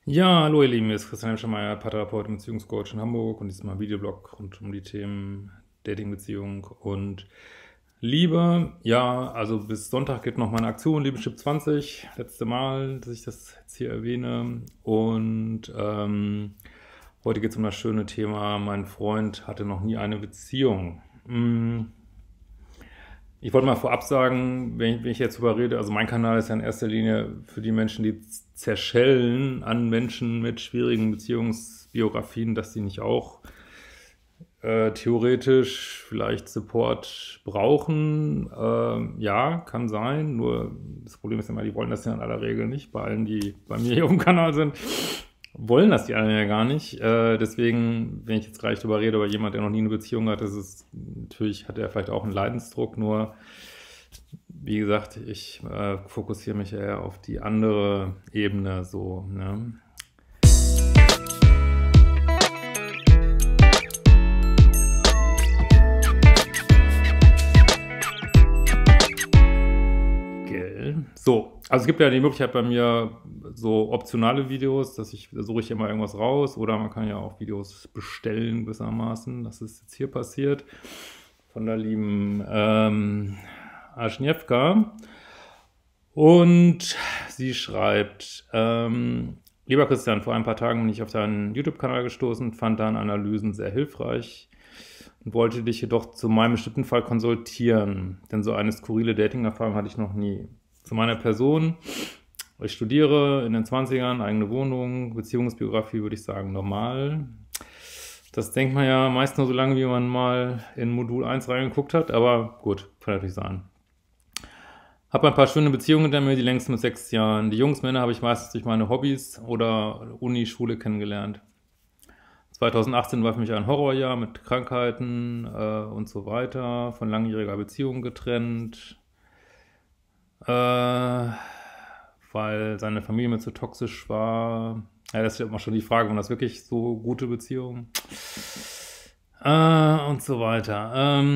Ja, hallo ihr Lieben, hier ist Christian Hemschemeier, Paartherapeut und Beziehungscoach in Hamburg und diesmal Videoblog rund um die Themen Dating, Beziehung und Liebe. Ja, also bis Sonntag geht noch meine Aktion, Liebeschip 20, letzte Mal, dass ich das jetzt hier erwähne. Und heute geht es um das schöne Thema, mein Freund hatte noch nie eine Beziehung. Ich wollte mal vorab sagen, wenn ich jetzt darüber rede, also mein Kanal ist ja in erster Linie für die Menschen, die zerschellen an Menschen mit schwierigen Beziehungsbiografien, dass sie nicht auch theoretisch vielleicht Support brauchen. Ja, kann sein, nur das Problem ist immer, die wollen das ja in aller Regel nicht. Bei allen, die bei mir hier auf dem Kanal sind, wollen das die anderen ja gar nicht. Deswegen, wenn ich jetzt gleich drüber rede, über jemand, der noch nie eine Beziehung hat, das ist natürlich, hat er vielleicht auch einen Leidensdruck, nur wie gesagt, ich fokussiere mich eher auf die andere Ebene so, ne? Gell? So, also es gibt ja die Möglichkeit bei mir so optionale Videos, dass ich suche ich immer irgendwas raus oder man kann ja auch Videos bestellen gewissermaßen. Das ist jetzt hier passiert von der lieben Aschniewka. Und sie schreibt, lieber Christian, vor ein paar Tagen bin ich auf deinen YouTube-Kanal gestoßen, fand deine Analysen sehr hilfreich und wollte dich jedoch zu meinem bestimmten Fall konsultieren, denn so eine skurrile Dating-Erfahrung hatte ich noch nie. Zu meiner Person: Ich studiere in den 20ern, eigene Wohnung, Beziehungsbiografie würde ich sagen normal. Das denkt man ja meist nur so lange, wie man mal in Modul 1 reingeguckt hat, aber gut, kann natürlich sein. Habe ein paar schöne Beziehungen hinter mir, die längsten mit 6 Jahren. Die Jungs, Männer habe ich meistens durch meine Hobbys oder Uni, Schule kennengelernt. 2018 war für mich ein Horrorjahr mit Krankheiten und so weiter, von langjähriger Beziehung getrennt, weil seine Familie mir zu toxisch war. Ja, das ist ja immer schon die Frage, waren das wirklich so gute Beziehungen? Und so weiter.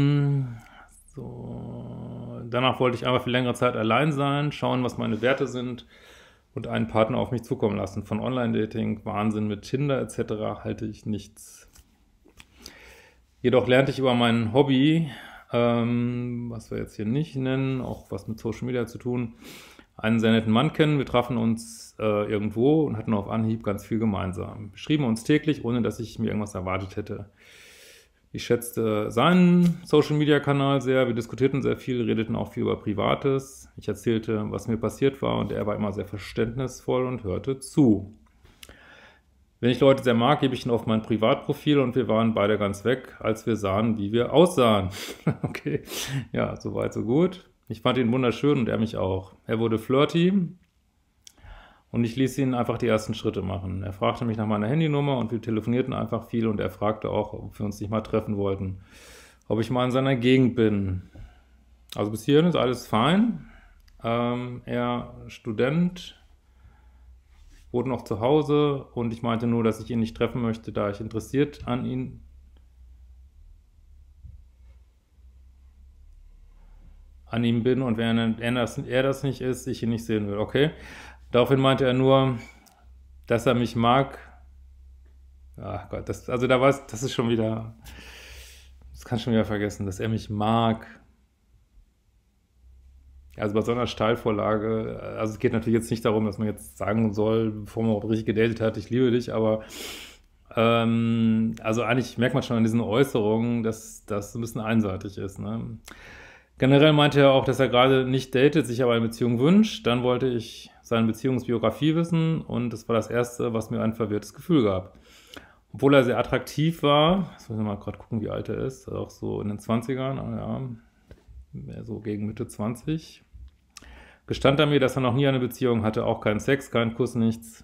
So. Danach wollte ich einfach für längere Zeit allein sein, schauen, was meine Werte sind und einen Partner auf mich zukommen lassen. Von Online-Dating, Wahnsinn mit Tinder etc. halte ich nichts. Jedoch lernte ich über mein Hobby, was wir jetzt hier nicht nennen, auch was mit Social Media zu tun, einen sehr netten Mann kennen. Wir trafen uns irgendwo und hatten auf Anhieb ganz viel gemeinsam. Wir schrieben uns täglich, ohne dass ich mir irgendwas erwartet hätte. Ich schätzte seinen Social-Media-Kanal sehr, wir diskutierten sehr viel, redeten auch viel über Privates. Ich erzählte, was mir passiert war und er war immer sehr verständnisvoll und hörte zu. Wenn ich Leute sehr mag, gebe ich ihn auf mein Privatprofil und wir waren beide ganz weg, als wir sahen, wie wir aussahen. Okay, ja, soweit, so gut. Ich fand ihn wunderschön und er mich auch. Er wurde flirty und ich ließ ihn einfach die ersten Schritte machen. Er fragte mich nach meiner Handynummer und wir telefonierten einfach viel und er fragte auch, ob wir uns nicht mal treffen wollten, ob ich mal in seiner Gegend bin. Also bis hierhin ist alles fein. Er Student, wohnt noch zu Hause und ich meinte nur, dass ich ihn nicht treffen möchte, da ich interessiert an ihm bin und wenn er das nicht ist, ich ihn nicht sehen will. Okay. Daraufhin meinte er nur, dass er mich mag. Ach Gott, also das ist schon wieder, das kann ich schon wieder vergessen, dass er mich mag. Also bei so einer Steilvorlage, also es geht natürlich jetzt nicht darum, dass man jetzt sagen soll, bevor man überhaupt richtig gedatet hat, ich liebe dich, aber also eigentlich merkt man schon an diesen Äußerungen, dass das ein bisschen einseitig ist, ne? Generell meinte er auch, dass er gerade nicht datet, sich aber eine Beziehung wünscht. Dann wollte ich seine Beziehungsbiografie wissen und das war das Erste, was mir ein verwirrtes Gefühl gab. Obwohl er sehr attraktiv war, jetzt müssen wir mal gerade gucken, wie alt er ist, auch so in den 20ern, ja, so gegen Mitte 20, gestand er mir, dass er noch nie eine Beziehung hatte, auch keinen Sex, keinen Kuss, nichts.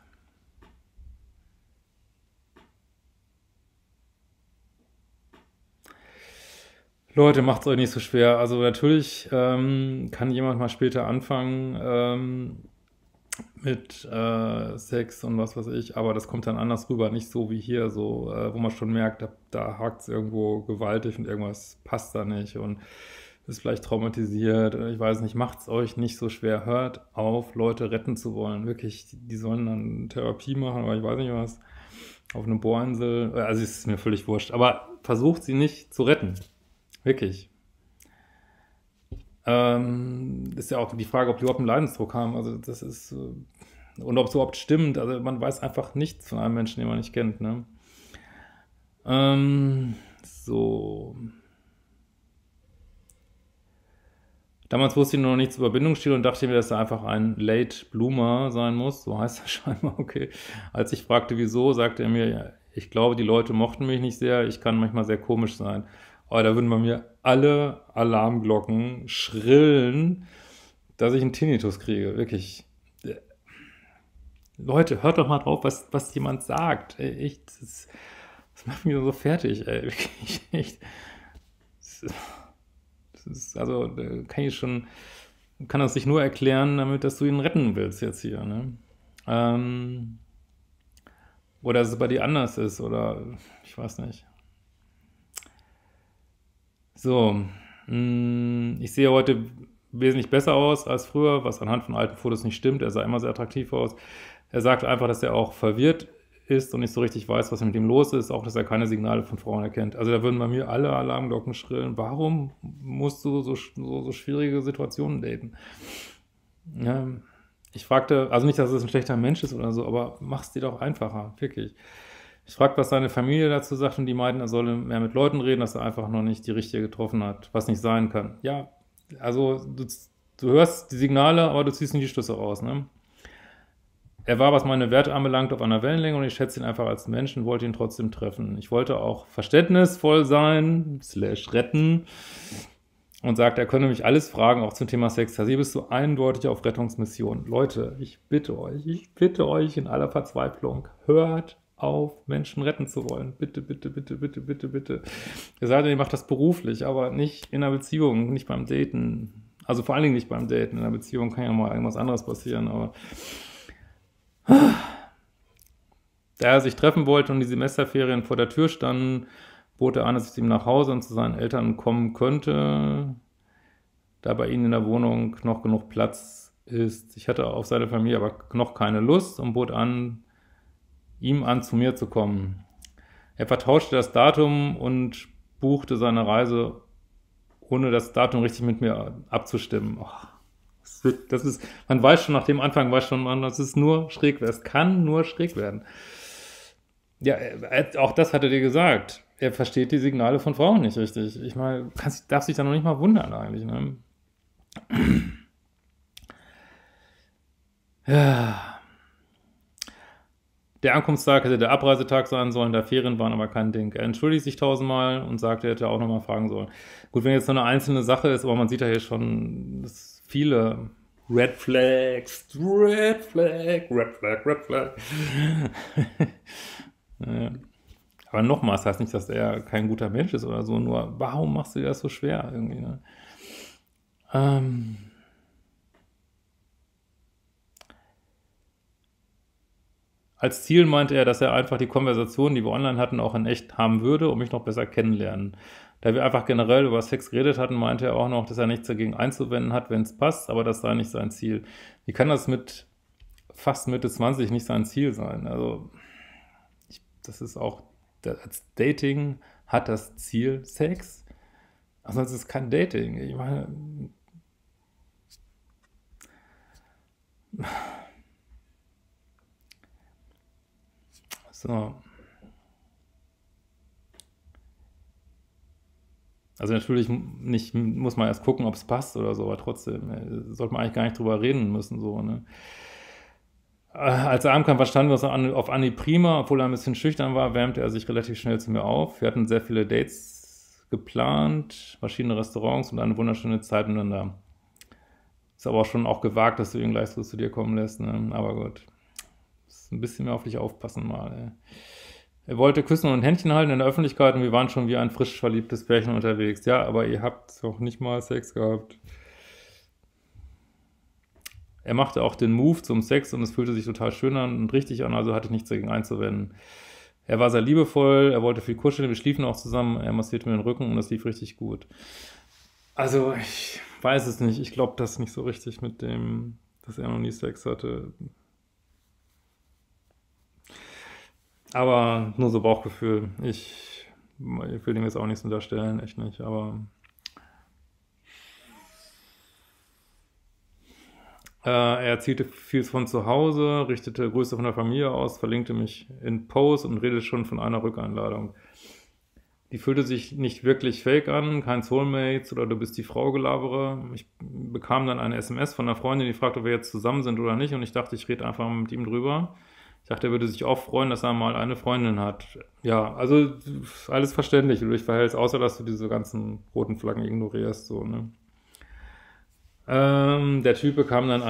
Leute, macht's euch nicht so schwer. Also natürlich kann jemand mal später anfangen mit Sex und was weiß ich, aber das kommt dann anders rüber, nicht so wie hier, so wo man schon merkt, da hakt's irgendwo gewaltig und irgendwas passt da nicht und ist vielleicht traumatisiert, oder ich weiß nicht, macht's euch nicht so schwer. Hört auf, Leute retten zu wollen. Wirklich, die sollen dann Therapie machen, oder ich weiß nicht was, auf eine Bohrinsel. Also es ist mir völlig wurscht. Aber versucht sie nicht zu retten. Wirklich. Ist ja auch die Frage, ob die überhaupt einen Leidensdruck haben. Also das ist, und ob es überhaupt stimmt. Also man weiß einfach nichts von einem Menschen, den man nicht kennt, ne? So. Damals wusste ich noch nichts über Bindungsstil und dachte mir, dass er einfach ein Late Bloomer sein muss. So heißt er scheinbar, okay. Als ich fragte, wieso, sagte er mir, ja, ich glaube, die Leute mochten mich nicht sehr, ich kann manchmal sehr komisch sein. Aber da würden bei mir alle Alarmglocken schrillen, dass ich einen Tinnitus kriege. Wirklich. Leute, hört doch mal drauf, was jemand sagt. Ey, echt, das macht mich so fertig, ey. Wirklich, echt. Also, kann das sich nur erklären, damit, dass du ihn retten willst jetzt hier, ne? Oder dass es bei dir anders ist, oder ich weiß nicht. So, ich sehe heute wesentlich besser aus als früher, was anhand von alten Fotos nicht stimmt. Er sah immer sehr attraktiv aus. Er sagt einfach, dass er auch verwirrt ist und nicht so richtig weiß, was mit ihm los ist, auch dass er keine Signale von Frauen erkennt. Also da würden bei mir alle Alarmglocken schrillen. Warum musst du so schwierige Situationen daten? Ja, ich fragte, also nicht, dass es ein schlechter Mensch ist oder so, aber mach's dir doch einfacher, wirklich. Ich fragte, was seine Familie dazu sagt und die meinten, er solle mehr mit Leuten reden, dass er einfach noch nicht die richtige getroffen hat, was nicht sein kann. Ja, also du hörst die Signale, aber du ziehst nicht die Schlüsse raus, ne? Er war, was meine Werte anbelangt, auf einer Wellenlänge und ich schätze ihn einfach als Menschen, wollte ihn trotzdem treffen. Ich wollte auch verständnisvoll sein, / retten und sagte, er könne mich alles fragen, auch zum Thema Sex. Also hier bist du eindeutig auf Rettungsmission. Leute, ich bitte euch in aller Verzweiflung, hört auf, Menschen retten zu wollen. Bitte, bitte, bitte, bitte, bitte, bitte. Ihr seid, ihr macht das beruflich, aber nicht in einer Beziehung, nicht beim Daten. Also vor allen Dingen nicht beim Daten. In einer Beziehung kann ja mal irgendwas anderes passieren, aber da er sich treffen wollte und die Semesterferien vor der Tür standen, bot er an, dass ich zu ihm nach Hause und zu seinen Eltern kommen könnte, da bei ihnen in der Wohnung noch genug Platz ist. Ich hatte auf seine Familie aber noch keine Lust und bot ihm an, zu mir zu kommen. Er vertauschte das Datum und buchte seine Reise, ohne das Datum richtig mit mir abzustimmen. Das ist, man weiß schon, nach dem Anfang weiß schon man, das ist nur schräg werden. Es kann nur schräg werden. Ja, auch das hat er dir gesagt. Er versteht die Signale von Frauen nicht richtig. Ich meine, darf sich da noch nicht mal wundern eigentlich, ne? Ja. Der Ankunftstag hätte der Abreisetag sein sollen, da Ferien waren aber kein Ding. Er entschuldigt sich 1000-mal und sagt, er hätte auch nochmal fragen sollen. Gut, wenn jetzt so eine einzelne Sache ist, aber man sieht ja hier schon, dass viele Red Flags, Red Flag, Red Flag, Red Flag. Ja. Aber nochmal, das heißt nicht, dass er kein guter Mensch ist oder so, nur warum machst du dir das so schwer irgendwie, ne? Als Ziel meinte er, dass er einfach die Konversationen, die wir online hatten, auch in echt haben würde, um mich noch besser kennenlernen. Da wir einfach generell über Sex geredet hatten, meinte er auch noch, dass er nichts dagegen einzuwenden hat, wenn es passt, aber das sei nicht sein Ziel. Wie kann das mit fast Mitte 20 nicht sein Ziel sein? Also, das ist auch, als Dating hat das Ziel Sex. Also, es ist kein Dating. Ich meine, so. Also natürlich nicht, muss man erst gucken, ob es passt oder so, aber trotzdem sollte man eigentlich gar nicht drüber reden müssen, so, ne? Als er ankam, verstanden wir uns auf Anhieb prima, obwohl er ein bisschen schüchtern war, wärmte er sich relativ schnell zu mir auf. Wir hatten sehr viele Dates geplant, verschiedene Restaurants und eine wunderschöne Zeit miteinander. Ist aber auch schon auch gewagt, dass du ihn gleich so zu dir kommen lässt, ne? Aber gut, ist ein bisschen mehr auf dich aufpassen mal, ey. Er wollte küssen und Händchen halten in der Öffentlichkeit und wir waren schon wie ein frisch verliebtes Pärchen unterwegs. Ja, aber ihr habt doch nicht mal Sex gehabt. Er machte auch den Move zum Sex und es fühlte sich total schön an und richtig an, also hatte ich nichts dagegen einzuwenden. Er war sehr liebevoll, er wollte viel kuscheln, wir schliefen auch zusammen, er massierte mir den Rücken und es lief richtig gut. Also, ich weiß es nicht. Ich glaube das nicht so richtig mit dem, dass er noch nie Sex hatte. Aber nur so Bauchgefühl. Ich will ihm jetzt auch nichts unterstellen, echt nicht. Aber er erzählte viel von zu Hause, richtete Grüße von der Familie aus, verlinkte mich in Post und redete schon von einer Rückeinladung. Die fühlte sich nicht wirklich fake an, kein Soulmates oder du bist die Frau Gelabere. Ich bekam dann eine SMS von einer Freundin, die fragte, ob wir jetzt zusammen sind oder nicht und ich dachte, ich rede einfach mal mit ihm drüber. Ich dachte, er würde sich auch freuen, dass er mal eine Freundin hat. Ja, also alles verständlich, wie du dich verhältst, außer dass du diese ganzen roten Flaggen ignorierst, so, ne? Der Typ bekam dann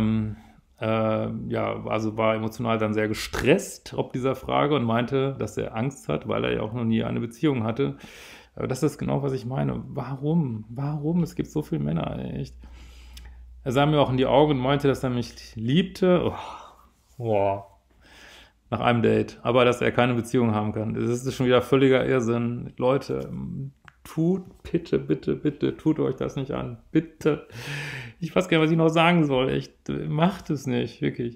ja, also war emotional dann sehr gestresst ob dieser Frage und meinte, dass er Angst hat, weil er ja auch noch nie eine Beziehung hatte. Aber das ist genau, was ich meine. Warum? Warum? Es gibt so viele Männer, echt. Er sah mir auch in die Augen und meinte, dass er mich liebte. Oh, boah. Nach einem Date. Aber dass er keine Beziehung haben kann. Das ist schon wieder völliger Irrsinn. Leute, tut, bitte, bitte, bitte, tut euch das nicht an. Bitte. Ich weiß gar nicht, was ich noch sagen soll. Echt, macht es nicht, wirklich.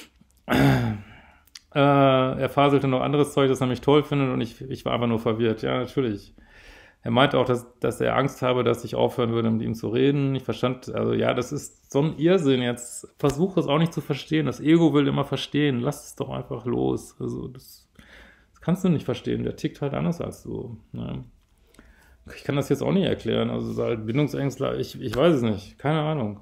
Er faselte noch anderes Zeug, das er mich toll findet und ich war einfach nur verwirrt. Ja, natürlich. Er meinte auch, dass er Angst habe, dass ich aufhören würde, mit ihm zu reden. Ich verstand, also ja, das ist so ein Irrsinn jetzt. Versuche es auch nicht zu verstehen. Das Ego will immer verstehen. Lass es doch einfach los. Also das kannst du nicht verstehen. Der tickt halt anders als du. Ne? Ich kann das jetzt auch nicht erklären. Also so halt Bindungsängstler, ich weiß es nicht. Keine Ahnung.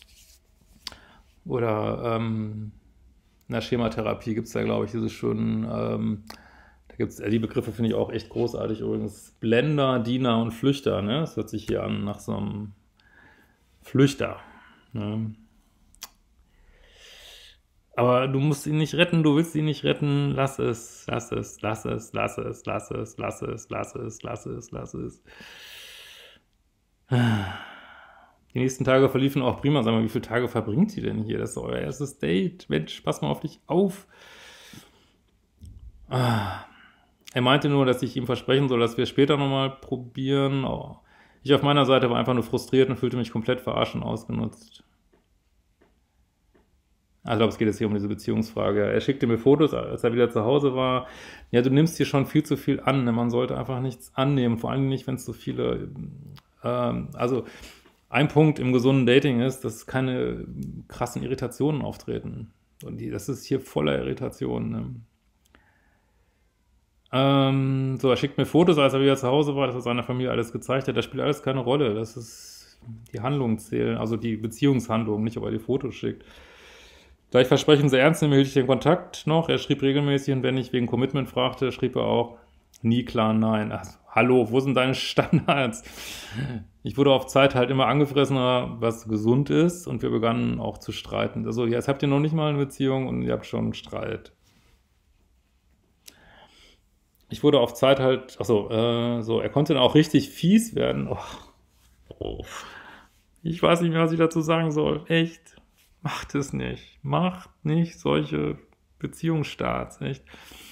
Oder in der Schematherapie gibt es da, glaube ich, diese schönen, da gibt es, die Begriffe finde ich auch echt großartig übrigens. Blender, Diener und Flüchter, ne? Das hört sich hier an nach so einem Flüchter. Ne? Aber du musst ihn nicht retten, du willst ihn nicht retten, lass es, lass es, lass es, lass es, lass es, lass es, lass es, lass es, lass es. Die nächsten Tage verliefen auch prima. Sag mal, wie viele Tage verbringt ihr denn hier? Das ist euer erstes Date. Mensch, pass mal auf dich auf. Er meinte nur, dass ich ihm versprechen soll, dass wir später nochmal probieren. Oh. Ich auf meiner Seite war einfach nur frustriert und fühlte mich komplett verarscht und ausgenutzt. Also ich glaube, es geht jetzt hier um diese Beziehungsfrage. Er schickte mir Fotos, als er wieder zu Hause war. Ja, du nimmst hier schon viel zu viel an. Man sollte einfach nichts annehmen. Vor allem nicht, wenn es so viele... also ein Punkt im gesunden Dating ist, dass keine krassen Irritationen auftreten. Und das ist hier voller Irritationen. Ne? So, er schickt mir Fotos, als er wieder zu Hause war, dass er seiner Familie alles gezeigt hat. Das spielt alles keine Rolle. Das ist die Handlungen zählen, also die Beziehungshandlungen, nicht ob er die Fotos schickt. Da ich Versprechen sehr ernst nehme, hielt ich den Kontakt noch. Er schrieb regelmäßig und wenn ich wegen Commitment fragte, schrieb er auch nie klar nein. Also, hallo, wo sind deine Standards? Ich wurde auf Zeit halt immer angefressener, was gesund ist und wir begannen auch zu streiten. Also jetzt habt ihr noch nicht mal eine Beziehung und ihr habt schon einen Streit. Ich wurde auf Zeit halt, so, er konnte dann auch richtig fies werden. Oh. Ich weiß nicht mehr, was ich dazu sagen soll. Echt. Macht es nicht. Macht nicht solche Beziehungsstarts, echt.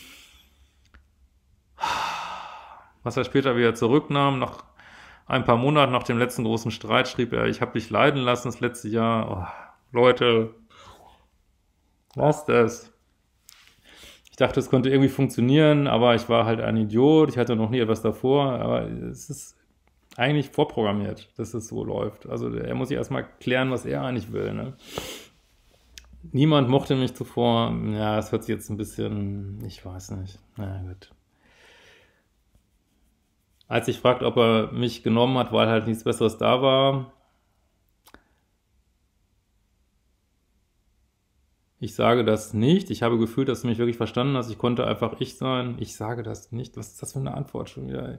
Was er später wieder zurücknahm, nach ein paar Monaten nach dem letzten großen Streit, schrieb er, ich habe dich leiden lassen das letzte Jahr. Oh, Leute, was das? Ich dachte, es könnte irgendwie funktionieren, aber ich war halt ein Idiot. Ich hatte noch nie etwas davor, aber es ist eigentlich vorprogrammiert, dass es so läuft. Also er muss sich erstmal klären, was er eigentlich will. Ne? Niemand mochte mich zuvor. Ja, das hört sich jetzt ein bisschen, ich weiß nicht. Na gut. Als ich fragte, ob er mich genommen hat, weil halt nichts Besseres da war, ich sage das nicht. Ich habe gefühlt, dass du mich wirklich verstanden hast. Ich konnte einfach ich sein. Ich sage das nicht. Was ist das für eine Antwort schon wieder?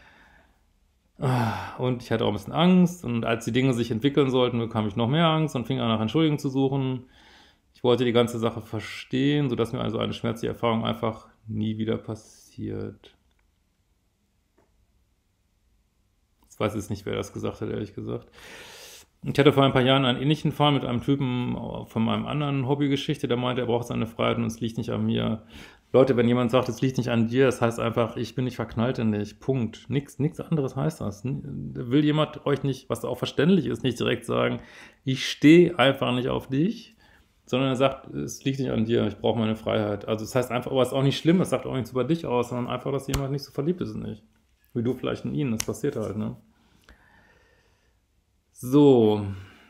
Und ich hatte auch ein bisschen Angst. Und als die Dinge sich entwickeln sollten, bekam ich noch mehr Angst und fing an, nach Entschuldigung zu suchen. Ich wollte die ganze Sache verstehen, sodass mir also eine schmerzliche Erfahrung einfach nie wieder passiert. Ich weiß jetzt nicht, wer das gesagt hat, ehrlich gesagt. Ich hatte vor ein paar Jahren einen ähnlichen Fall mit einem Typen von meinem anderen Hobbygeschichte, der meinte, er braucht seine Freiheit und es liegt nicht an mir. Leute, wenn jemand sagt, es liegt nicht an dir, das heißt einfach, ich bin nicht verknallt in dich. Punkt. Nichts anderes heißt das. Will jemand euch nicht, was auch verständlich ist, nicht direkt sagen, ich stehe einfach nicht auf dich, sondern er sagt, es liegt nicht an dir, ich brauche meine Freiheit. Also das heißt einfach, aber es ist auch nicht schlimm, das sagt auch nichts über dich aus, sondern einfach, dass jemand nicht so verliebt ist in dich. Wie du vielleicht in ihn, das passiert halt, ne? So.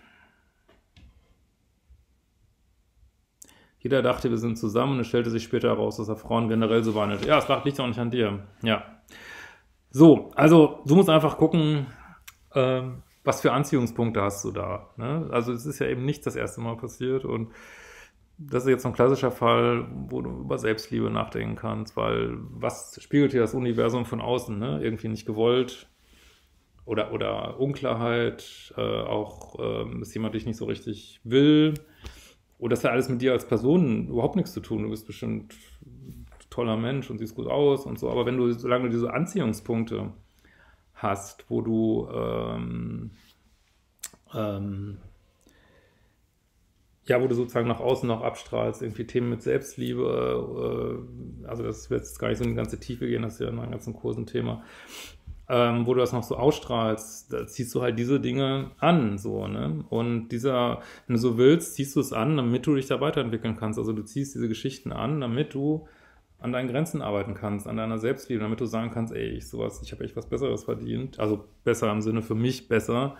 Jeder dachte, wir sind zusammen und es stellte sich später heraus, dass er Frauen generell so behandelt. Ja, es liegt auch nicht an dir. Ja. So, also du musst einfach gucken, was für Anziehungspunkte hast du da. Ne? Also es ist ja eben nicht das erste Mal passiert und das ist jetzt so ein klassischer Fall, wo du über Selbstliebe nachdenken kannst, weil was spiegelt dir das Universum von außen? Ne? Irgendwie nicht gewollt oder Unklarheit, auch dass jemand dich nicht so richtig will. Und das hat alles mit dir als Person überhaupt nichts zu tun. Du bist bestimmt ein toller Mensch und siehst gut aus und so. Aber solange du diese Anziehungspunkte hast, wo du ja, wo du sozusagen nach außen noch abstrahlst, irgendwie Themen mit Selbstliebe, also das wird jetzt gar nicht so in die ganze Tiefe gehen, das ist ja in meinen ganzen Kursen Thema, wo du das noch so ausstrahlst, da ziehst du halt diese Dinge an, so, ne? Und wenn du so willst, ziehst du es an, damit du dich da weiterentwickeln kannst. Also du ziehst diese Geschichten an, damit du an deinen Grenzen arbeiten kannst, an deiner Selbstliebe, damit du sagen kannst, ey, ich habe echt was Besseres verdient, also besser im Sinne für mich besser.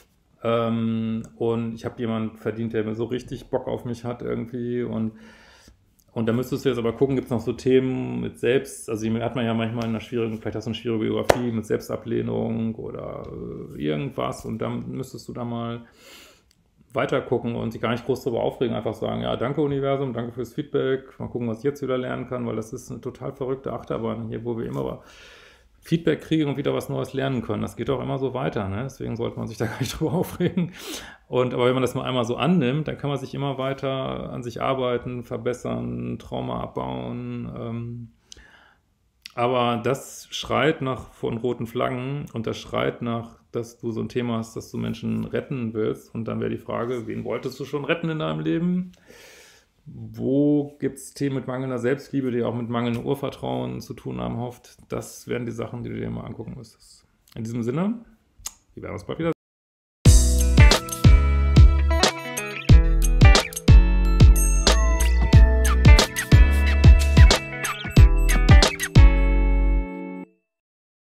Und ich habe jemanden verdient, der mir so richtig Bock auf mich hat irgendwie und da müsstest du jetzt aber gucken, gibt es noch so Themen mit also hat man ja manchmal vielleicht hast du eine schwierige Biografie mit Selbstablehnung oder irgendwas und dann müsstest du da mal weiter gucken und sich gar nicht groß darüber aufregen, einfach sagen, ja, danke Universum, danke fürs Feedback, mal gucken, was ich jetzt wieder lernen kann, weil das ist eine total verrückte Achterbahn hier, wo wir immer Feedback kriegen und wieder was Neues lernen können. Das geht auch immer so weiter, ne? Deswegen sollte man sich da gar nicht drüber aufregen. Aber wenn man das mal einmal so annimmt, dann kann man sich immer weiter an sich arbeiten, verbessern, Trauma abbauen. Aber das schreit von roten Flaggen und das schreit nach, dass du so ein Thema hast, dass du Menschen retten willst. Und dann wäre die Frage, wen wolltest du schon retten in deinem Leben? Wo gibt es Themen mit mangelnder Selbstliebe, die auch mit mangelndem Urvertrauen zu tun haben, hofft? Das wären die Sachen, die du dir mal angucken müsstest. In diesem Sinne, wir werden uns bald wieder sehen.